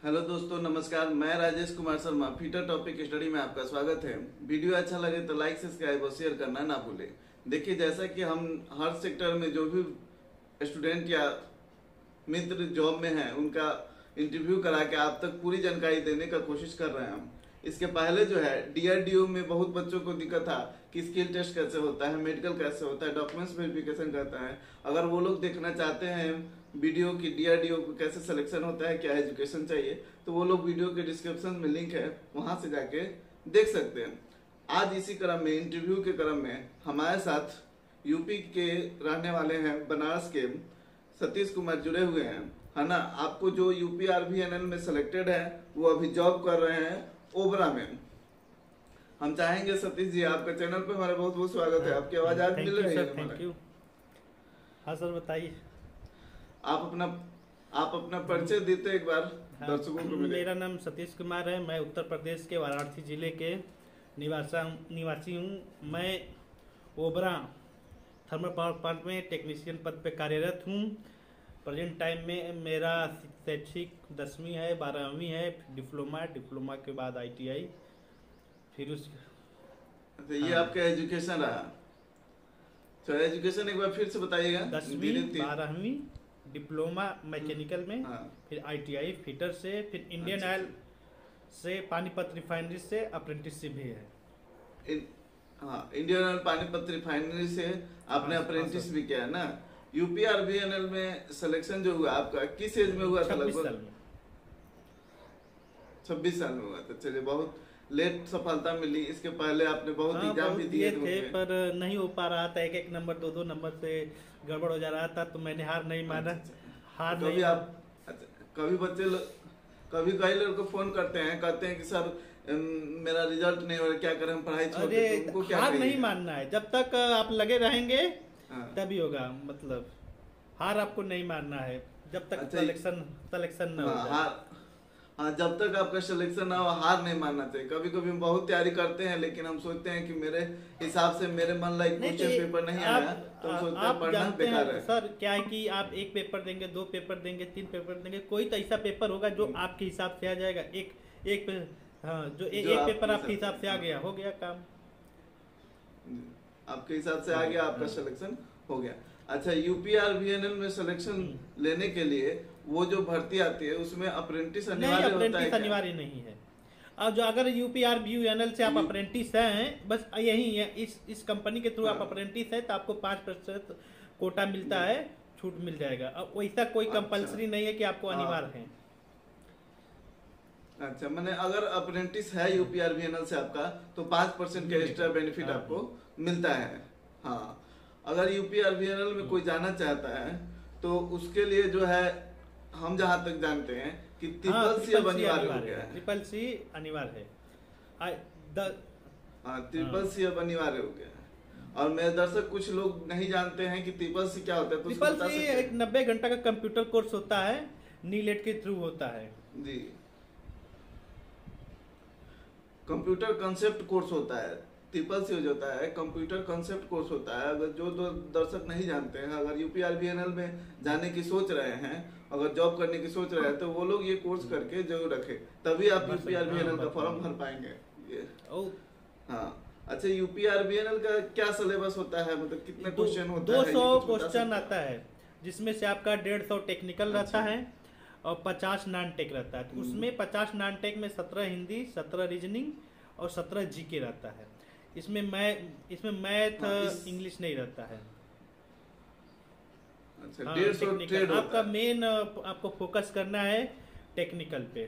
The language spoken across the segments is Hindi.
हेलो दोस्तों, नमस्कार। मैं Rajesh Kumar Sharma, fitter topic study में आपका स्वागत है। वीडियो अच्छा लगे तो लाइक, सब्सक्राइब और शेयर करना ना भूलें। देखिए, जैसा कि हम हर सेक्टर में जो भी स्टूडेंट या मित्र जॉब में हैं उनका इंटरव्यू करा के आप तक पूरी जानकारी देने का कोशिश कर रहे हैं हम। इसके पहले जो है डीआरडीओ में बहुत बच्चों को दिक्कत था कि स्किल टेस्ट कैसे होता है, मेडिकल कैसे होता है, डॉक्यूमेंट्स वेरिफिकेशन करता है। अगर वो लोग देखना चाहते हैं वीडियो की डीआरडीओ को कैसे सिलेक्शन होता है, क्या एजुकेशन चाहिए, तो वो लोग वीडियो के डिस्क्रिप्शन में लिंक है, वहां से जाके देख सकते हैं। आज इसी क्रम में, इंटरव्यू के क्रम में हमारे साथ यूपी के रहने वाले हैं, बनारस के सतीश कुमार जुड़े हुए हैं, है ना। आपको जो यूपीआरवीएनएल में सिलेक्टेड है वो अभी जॉब कर रहे हैं ओबरा में। हम चाहेंगे सतीश जी, आपके चैनल पे हमारा बहुत बहुत स्वागत है। आपकी आवाज आज मिल रही है? Thank you. हाँ सर, बताइए। आप अपना परिचय देते एक बार दर्शकों को। मेरा नाम सतीश कुमार है। मैं उत्तर प्रदेश के वाराणसी जिले के निवासी हूँ। मैं ओबरा थर्मल पावर प्लांट में टेक्नीशियन पद पे कार्यरत हूँ। प्रेजेंट टाइम में मेरा शैक्षिक 10वीं है, 12वीं है, डिप्लोमा के बाद ITI, फिर उस तो ये आपका एजुकेशन रहा। तो एजुकेशन एक बार फिर से बताइएगा। 10वीं, 12वीं, डिप्लोमा मैकेनिकल में, फिर ITI फिटर से, फिर इंडियन ऑयल से, पानीपत रिफाइनरी से अप्रेंटिसशिप भी है। हाँ, इंडियन ऑयल पानीपत रिफाइनरी से आपने अप्रेंटिस भी किया है ना। यूपीआरवीएनएल में सिलेक्शन जो हुआ आपका किस एज में हुआ था? 26 साल में। 26 साल में हुआ था। चलिए, बहुत लेट सफलता मिली। इसके पहले आपने बहुत एग्जाम भी दिए थे, पर नहीं हो पा रहा था। एक नंबर, दो नंबर से गड़बड़ हो जा रहा था, तो मैंने हार नहीं माना। कभी आप कभी कभी कई लड़को फोन करते हैं, कहते हैं कि सर मेरा रिजल्ट नहीं हो रहा, क्या करें, हम पढ़ाई छोड़ दें, तो उनको क्या हार नहीं मानना है। जब तक आप लगे रहेंगे तभी होगा। मतलब हार आपको नहीं मानना है जब तक सिलेक्शन न हो जाए। हाँ, जब तक आपका सिलेक्शन ना हो हार नहीं मानना चाहिए। कभी कभी हम बहुत तैयारी करते हैं, लेकिन हम सोचते हैं कि मेरे हिसाब से मेरे मन लायक क्वेश्चन पेपर नहीं आया, तो हम सोचते हैं पढ़ना बेकार है। सर क्या है कि आप एक पेपर देंगे, 2 पेपर देंगे, 3 पेपर देंगे, कोई तो ऐसा पेपर होगा जो आपके हिसाब से आ जाएगा। एक पेपर आपके हिसाब से आ गया, हो गया काम। आपके हिसाब से आ गया, आपका सिलेक्शन हो गया। अच्छा, यूपीआरवीएनएल में सिलेक्शन लेने के लिए वो जो भर्ती आती है उसमें अप्रेंटिस अनिवार्य होता है? अप्रेंटिस अनिवार्य नहीं है। और जो अगर यूपीआरवीएनएल से आप अप्रेंटिस हैं, बस यही है, इस कंपनी के थ्रू आप अप्रेंटिस है तो आपको 5% कोटा मिलता है, छूट मिल जाएगा। अब वैसा कोई कंपलसरी नहीं है कि आपको अनिवार्य है। अच्छा, मैंने अगर अप्रेंटिस है यूपीआरवीएनएल से आपका, तो 5% का एक्स्ट्रा बेनिफिट आपको मिलता है। हाँ, अगर यूपीआरवीएनएल में कोई जाना चाहता है तो उसके लिए जो है, हम जहां तक जानते हैं कि ट्रिपल अब अनिवार्य हो गया है। ट्रिपल सी अनिवार्य है। ट्रिपल सी अब अनिवार्य हो गया है। और मेरे दर्शक कुछ लोग नहीं जानते हैं कि ट्रिपल सी क्या होता है, तो ट्रिपल सी एक 90 घंटा का कंप्यूटर कोर्स होता है, नीलेट के थ्रू होता है जी। कंप्यूटर कंसेप्ट कोर्स होता है। ट्रिपल सी होता है कंप्यूटर कंसेप्ट कोर्स होता है। अगर जो दर्शक नहीं जानते हैं, अगर यूपीआरवीएनएल में जाने की सोच रहे हैं, अगर जॉब करने की सोच रहे हैं, तो वो लोग ये कोर्स करके जरूर रखें, तभी आप यूपीआरवीएनएल का फॉर्म भर पाएंगे। हाँ, अच्छा, यूपीआरवीएनएल का क्या सिलेबस होता है? मतलब कितने क्वेश्चन होता है? 200 क्वेश्चन आता है, जिसमें से आपका 150 टेक्निकल रहता है और 50 नॉन टेक रहता है। तो उसमें 50 नॉन टेक में 17 हिंदी, 17 रीजनिंग और 17 जीके रहता है। इसमें मैथ इंग्लिश नहीं रहता है। अच्छा, 150 आपका मेन आपको फोकस करना है टेक्निकल पे।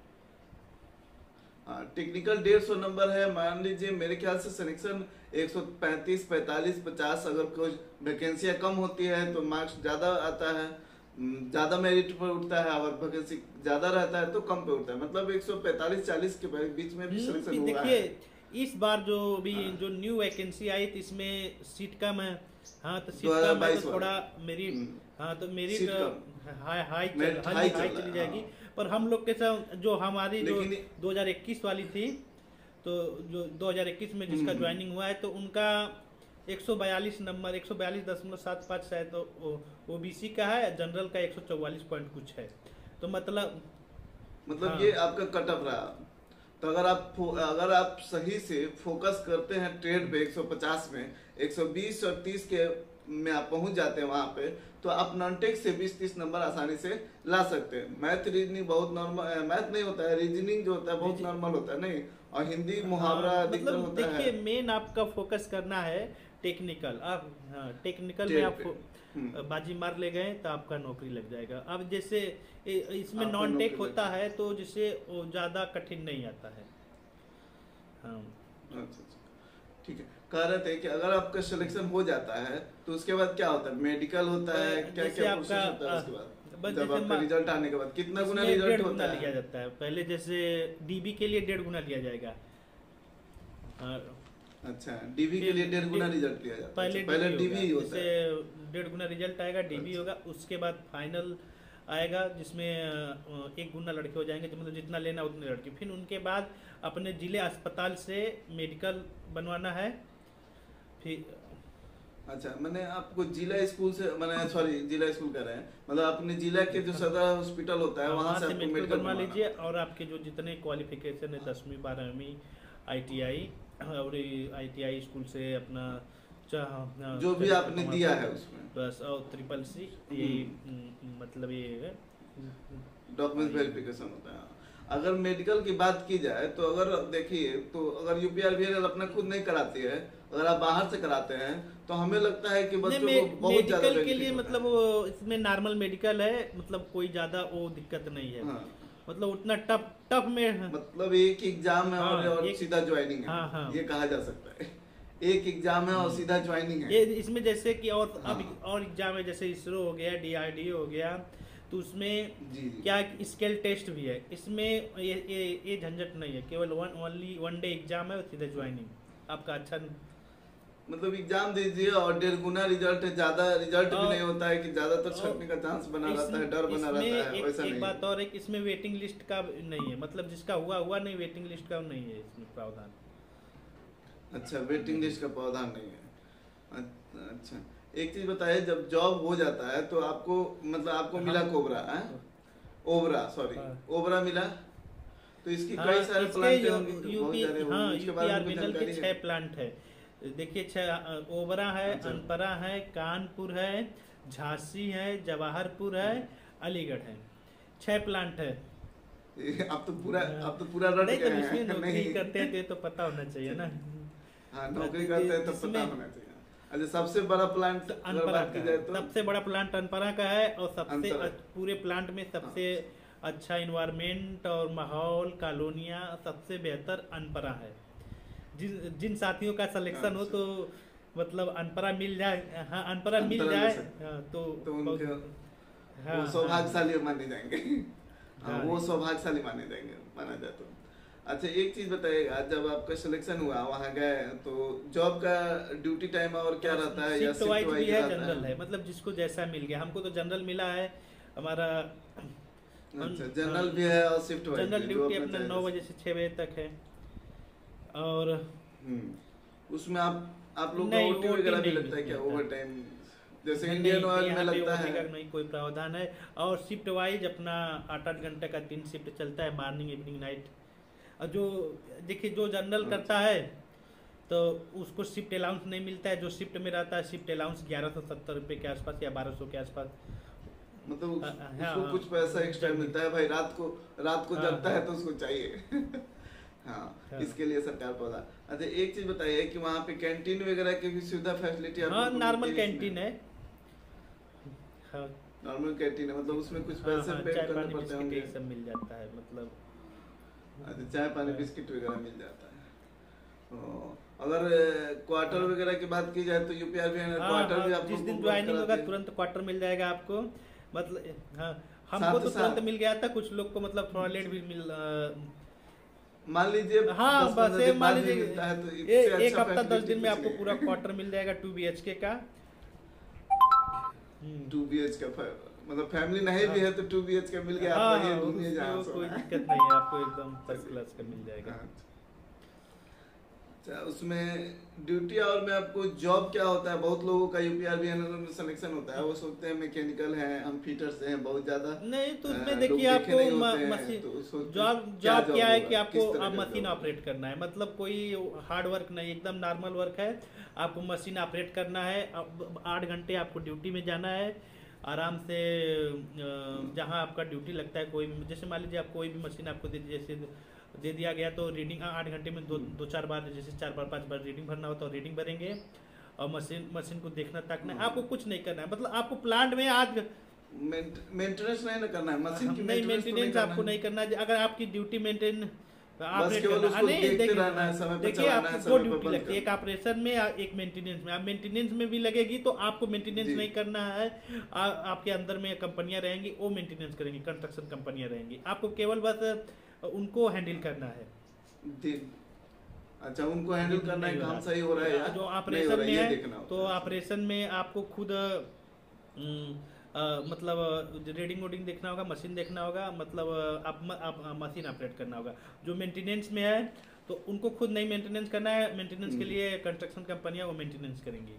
टेक्निकल 150 नंबर है। मान लीजिए मेरे ख्याल से सिलेक्शन 135, 45, 50, अगर कोई वैकेंसियां कम होती है तो मार्क्स ज्यादा आता है, ज्यादा मेरिट पर उठता है। और वैकेंसी ज्यादा रहता है तो कम पे उठता है। मतलब 145-40 के बीच में भी सिलेक्शन हुआ है। इस बार जो न्यू वैकेंसी आई थी, इसमें सीट कम है। हाँ, तो सीट कम है तो थोड़ा मेरिट, हाँ तो मेरिट हाई चली जाएगी। पर हम लोग के साथ जो हमारी जो 2021 वाली थी, तो जो 2021 में जिसका ज्वाइनिंग हुआ है, तो उनका 142 नंबर, 142.75 शायद तो, ओबीसी का है, जनरल का 144 पॉइंट कुछ है। तो मतलब मतलब हाँ। ये आपका कट ऑफ रहा। तो अगर आप सही से फोकस करते हैं ट्रेड पे 150 में, 120 और 30 के में आप पहुंच जाते हैं वहां पे, तो आप नॉन टेक से 20-30 नंबर आसानी से ला सकते हैं। मैथ रीजनिंग बहुत नॉर्मल, मैथ नहीं होता है, रीजनिंग जो होता है बहुत नॉर्मल होता है नहीं, और हिंदी मुहावरा अधिकतर मतलब होता है। देखिए मेन आपका फोकस करना है टेक्निकल। आप टेक्निकल में आप बाजी मार ले गए तो आपका नौकरी लग जाएगा। अब जैसे इसमें नॉन टेक होता है तो जिससे ज्यादा कठिन नहीं आता है। हाँ अच्छा, ठीक है। कह रहे थे कि अगर आपका सिलेक्शन हो जाता है तो उसके बाद क्या होता है, मेडिकल होता है, क्या क्या प्रोसेस होता है उसके बाद? जब आपका रिजल्ट आने के बाद कितना गुना रिजल्ट होता है? लिया जाता है पहले, जैसे डीबी के लिए 1.5 गुना लिया जाएगा। अच्छा, डीबी के लिए 1.5 गुना रिजल्ट लिया जाता है। पहले डीबी होता है, 1.5 गुना रिजल्ट आएगा, डीबी होगा। उसके बाद फाइनल आएगा जिसमें 1 गुना लड़के हो जाएंगे, मतलब जितना लेना उतने लड़के। फिर उनके बाद अपने जिले अस्पताल से मेडिकल बनवाना है। फिर अच्छा, मैंने आपको जिला स्कूल से, मैंने सॉरी जिला स्कूल कह रहे हैं, मतलब अपने जिला के जो सदर हॉस्पिटल होता है वहां से आपको मेडिकल बनवा लीजिए। और आपके जो जितने क्वालिफिकेशन है 10वीं 12वीं ITI और ITI स्कूल से अपना जो भी आपने दिया है उसमें बस, और SSC ये मतलब ये डॉक्यूमेंट वेरिफिकेशन होता है। अगर मेडिकल की बात की जाए तो अगर देखिए, तो अगर UPRVL अपना खुद नहीं कराती है, अगर आप बाहर से कराते हैं तो हमें लगता है कि बच्चों को बहुत ज्यादा मेडिकल के लिए मतलब इसमें नॉर्मल मेडिकल है, मतलब कोई ज्यादा वो दिक्कत नहीं है। हाँ। मतलब उतना टफ में, मतलब एक एग्जाम है और सीधा ज्वाइनिंग है। हाँ। ये कहा जा सकता है, एक एग्जाम है और सीधा ज्वाइनिंग है। ये इसमें जैसे कि और एग्जाम है, जैसे इसरो हो गया, DRDO हो गया, तो उसमें क्या स्किल टेस्ट भी है। इसमें ये झंझट नहीं है, केवल ओनली 1 डे एग्जाम है और सीधा ज्वाइनिंग आपका। अच्छा, मतलब एग्जाम दीजिए और 1.5 गुना रिजल्ट है, ज्यादा रिजल्ट भी नहीं होता है कि ज्यादातर छटने का चांस बना रहता है, डर बना रहता है, वैसा नहीं। एक बात और है कि इसमें वेटिंग लिस्ट का नहीं है, मतलब जिसका हुआ नहीं, वेटिंग लिस्ट का नहीं है इसमें प्रावधान। अच्छा, वेटिंग लिस्ट का प्रावधान नहीं है। अच्छा, एक चीज बताइए, जब जॉब हो जाता है तो आपको मतलब आपको मिला ओबरा मिला, तो इसकी कई सारे प्लांट होंगे, UPRVL के 6 प्लांट है। देखिए 6 ओबरा है, अनपरा है, कानपुर है, झांसी है, जवाहरपुर है, अलीगढ़ है। 6 प्लांट है। आप तो पूरा रट गए हैं। इसमें नौकरी करते हैं तो पता होना चाहिए ना। हाँ, नौकरी करते हैं तो पता होना चाहिए। अच्छा, सबसे बड़ा प्लांट अनपरा का है, तो सबसे बड़ा प्लांट अनपरा का है, और सबसे पूरे प्लांट में सबसे अच्छा इन्वायरमेंट और माहौल कॉलोनियाँ सबसे बेहतर अनपरा है। जिन साथियों का सिलेक्शन हो तो मतलब अनपरा मिल जाए, हाँ अनपरा मिल जाए तो वो सौभाग्यशाली माने जाएंगे। वो सौभाग्यशाली माने जाएंगे, माना जाए तो। अच्छा, एक चीज बताइएगा, जब आपका सिलेक्शन हुआ वहाँ गए तो जॉब का ड्यूटी टाइम और क्या रहता है, या शिफ्ट वाइज भी है, जनरल है, मतलब जिसको जैसा मिल गया। हमको तो जनरल मिला है हमारा। अच्छा, जनरल भी है और शिफ्ट वाइज। जनरल ड्यूटी अपना 9 बजे से 6 बजे तक है। और उसमें आप लोग का ओटी वगैरह भी लगता है क्या, ओवर टाइम जैसे इंडियन ऑयल में लगता है? नहीं, कोई प्रावधान है। और शिफ्ट वाइज अपना 8-8 घंटे का 3 शिफ्ट चलता है, मॉर्निंग इवनिंग नाइट। और जो देखिए जो जनरल करता है तो उसको शिफ्ट अलाउंस नहीं मिलता है। जो शिफ्ट में रहता है शिफ्ट अलाउंस 1170 रुपये के आसपास या 1200 के आसपास, मतलब उसको कुछ पैसा एक्स्ट्रा मिलता है। भाई रात को जगता है तो उसको चाहिए। हाँ, इसके लिए सरकार पौधा। अच्छा, एक चीज बताइए कि वहाँ पे कैंटीन वगैरह की भी सुविधा फैसिलिटी? हाँ, नॉर्मल कैंटीन है। हाँ, नॉर्मल कैंटीन है, मतलब उसमें कुछ पैसे पे करने पड़ते होंगे? सब मिल जाता है, मतलब अच्छा, चाय पानी बिस्किट वगैरह मिल जाता है। अगर क्वार्टर वगैरह की बात की जाए तो UPRVL क्वार्टर भी आपको जिस दिन ज्वाइनिंग होगा तुरंत क्वार्टर मिल जाएगा आपको। मतलब हाँ, हमको तो तुरंत मिल गया था, कुछ लोग को मतलब थोड़ा लेट भी मिल, मान लीजिए हाँ बस मान लीजिए एक हफ्ता 10 दिन में आपको पूरा क्वार्टर मिल जाएगा 2 BHK का। 2 BHK मतलब फैमिली नहीं भी है तो 2 BHK मिल गया, आप ये घूमिए जहाँ कोई दिक्कत नहीं है, आपको एकदम फर्स्ट क्लास का मिल जाएगा। उसमें ड्यूटी और में आपको जॉब क्या होता है, बहुत लोगों का यूपीआरबी में सिलेक्शन होता है, वो सोचते हैं मैकेनिकल है, हम फिटर्स हैं, बहुत ज्यादा नहीं। तो उसमें देखिए आपको मशीन जॉब क्या है कि आपको मशीन ऑपरेट करना है, मतलब कोई हार्ड वर्क नहीं, एकदम नॉर्मल वर्क है। आपको मशीन ऑपरेट करना है, 8 घंटे आपको ड्यूटी में जाना है आराम से। जहाँ आपका ड्यूटी लगता है, कोई जैसे मान लीजिए आप कोई भी मशीन आपको जैसे दे दिया गया तो रीडिंग 8 घंटे में दो चार बार, जैसे 4 बार 5 बार रीडिंग भरना हो तो रीडिंग भरेंगे, और मशीन को देखना ताकना है। आपको कुछ नहीं करना है, मतलब आपको प्लांट में आज मेंटेनेंस नहीं करना है, मशीन की नहीं मेंटेनेंस आपको नहीं करना है। अगर आपकी ड्यूटी मेंटेन ऑपरेट करना नहीं, देखिए आपको दो ड्यूटी लगती है, एक ऑपरेशन में एक मेंटेनेंस में। आप मेंटेनेंस में भी लगेगी तो आपको मेंटेनेंस नहीं करना है। आपके अंदर में कंपनियां रहेंगी, वो मेंटेनेंस करेंगी, कंस्ट्रक्शन कंपनियां रहेंगी, आपको केवल बस उनको हैंडल करना है। अच्छा, उनको हैंडल करना है, काम सही हो रहा है या जो ऑपरेशन में है, तो ऑपरेशन में आपको खुद मतलब रीडिंग वोडिंग देखना होगा, मशीन देखना होगा, मतलब आप मशीन ऑपरेट करना होगा। जो मेंटेनेंस में है तो उनको खुद नहीं मेंटेनेंस करना है, मेंटेनेंस के लिए कंस्ट्रक्शन कंपनियां वो मेंटेनेंस करेंगी।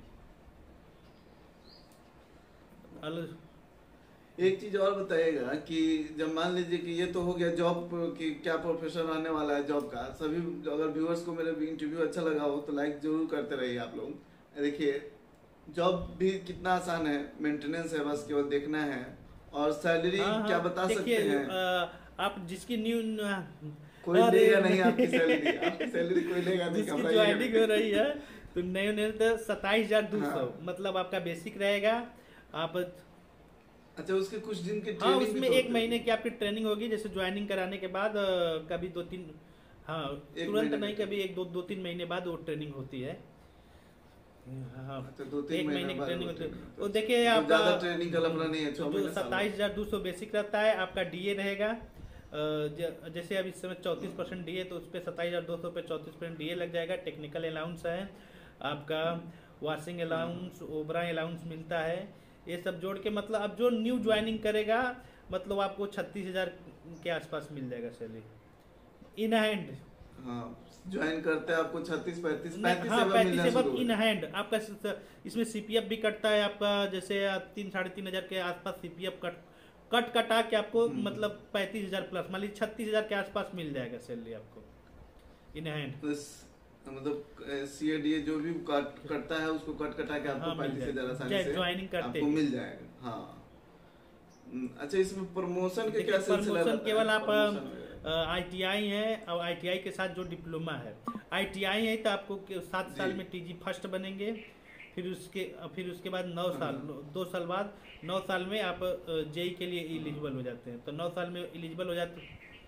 एक चीज और बताइएगा कि जब मान लीजिए कि ये तो हो गया जॉब की क्या प्रोफेशन रहने वाला है जॉब का। सभी अगर व्यूअर्स को मेरा इंटरव्यू अच्छा लगा हो तो लाइक जरूर करते रहिए आप लोग। देखिए जॉब भी कितना आसान है, मेंटेनेंस है, बस केवल देखना है। और सैलरी क्या बता सकते हैं आप जिसकी न्यू कोई लेगा नहीं आपकी सैलरी, आपकी सैलरी कोई लेगा नहीं। जिसकी ज्वाइनिंग हो रही है तो नए 27,200 मतलब आपका बेसिक रहेगा। आप अच्छा, उसके कुछ दिन के हाँ, उसमें 1 महीने की आपकी ट्रेनिंग होगी। जैसे ज्वाइनिंग कराने के बाद कभी 2-3 तुरंत नहीं, कभी 1-2-3 महीने बाद वो ट्रेनिंग होती है। हाँ, अच्छा, 2-3 महीने की ट्रेनिंग होती है। तो देखिए आपका ट्रेनिंग का लफड़ा नहीं है, 27,200 बेसिक रहता है। आपका डीए रहेगा, जैसे अब इस समय 34% डीए, तो उस पर 27,200 पे 34% डीए लग जाएगा। टेक्निकल अलाउंस है आपका, वॉशिंग अलाउंस, ओबरा अलाउंस मिलता है। ये सब जोड़ के मतलब अब जो न्यू ज्वाइनिंग करेगा मतलब आपको 36,000 के आसपास मिल जाएगा सैलरी इन हैंड। हाँ, ज्वाइन करते हैं आपको 36-35 इन हैंड आपका। इसमें सीपीएफ भी कटता है आपका, जैसे 3-3.5 के आसपास सीपीएफ कटा के आपको मतलब 35,000 प्लस, मान लीजिए 36,000 के आसपास मिल जाएगा सैलरी आपको इन हैंड। मतलब सीएडीए जो भी कटता है उसको कटा के आपको 35,000 आसानी से ज्वाइनिंग करते आपको मिल जाएगा। हाँ, अच्छा, इसमें प्रमोशन के क्या सिलसिला? प्रमोशन केवल आप आईटीआई है, और आईटीआई के साथ जो डिप्लोमा है, आईटीआई है तो आपको 7 साल में टीजी फर्स्ट बनेंगे। फिर उसके बाद 9 साल 2 साल बाद 9 साल में आप जेई के लिए एलिजिबल हो जाते हैं। तो 9 साल में एलिजिबल हो जाते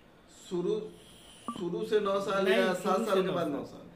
शुरू से 9 साल या 7 साल के बाद 9 साल?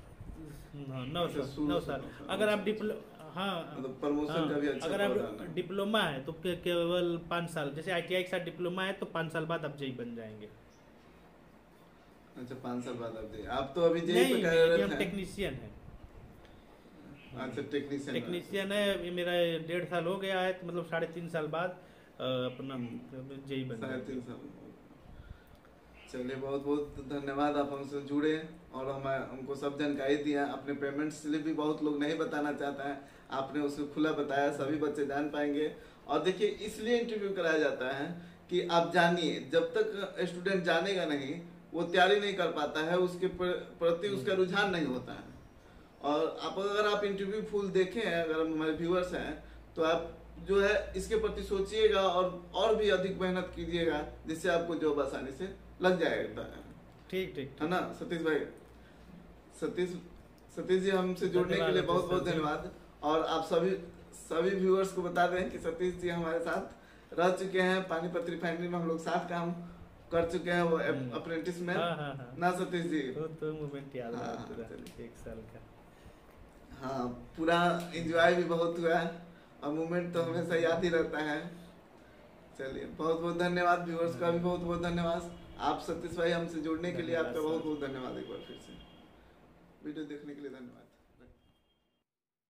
9 साल। अगर आप मतलब प्रमोशन का भी अच्छा, अगर आप डिप्लोमा है तो केवल 5 साल। जैसे आईटीआई के साथ डिप्लोमा है तो 5 साल बाद आप जेई बन जाएंगे। अच्छा, 5 साल बाद आप जेई। आप तो अभी जेई पे कार्यरत हैं? टेक्नीशियन है। अच्छा, टेक्नीशियन है। मेरा 1.5 साल हो गया है, तो मतलब 3.5 साल बाद अपना जेई बन जाएंगे। 3.5 साल। चलिए, बहुत बहुत धन्यवाद, आप हमसे जुड़े और हमको सब जानकारी दिया। अपने पेमेंट स्लिप भी बहुत लोग नहीं बताना चाहता है, आपने उसको खुला बताया, सभी बच्चे जान पाएंगे। और देखिए, इसलिए इंटरव्यू कराया जाता है कि आप जानिए। जब तक स्टूडेंट जानेगा नहीं, वो तैयारी नहीं कर पाता है, उसके प्रति उसका रुझान नहीं होता है। और अगर आप इंटरव्यू फुल देखें, अगर हमारे व्यूअर्स हैं, तो आप जो है इसके प्रति सोचिएगा और भी अधिक मेहनत कीजिएगा, जिससे आपको जॉब आसानी से लग जाएगा। ठीक है ना सतीश भाई? सतीश जी, हमसे जुड़ने के लिए बहुत बहुत धन्यवाद। और आप सभी व्यूअर्स को बता दें कि सतीश जी हमारे साथ रह चुके हैं, पानीपत रिफाइनरी में हम लोग साथ काम कर चुके हैं, वो अप्रेंटिस में। ना सतीश जी? तो मोमेंट याद है पूरा 1 साल का। हाँ, पूरा एंजॉय भी बहुत हुआ है और मोमेंट तो हमेशा याद ही रहता है। चलिए, बहुत बहुत धन्यवाद। व्यूअर्स का भी बहुत बहुत धन्यवाद। आप सतीश भाई हमसे जुड़ने के लिए आपका बहुत बहुत धन्यवाद। एक बार फिर से वीडियो देखने के लिए धन्यवाद।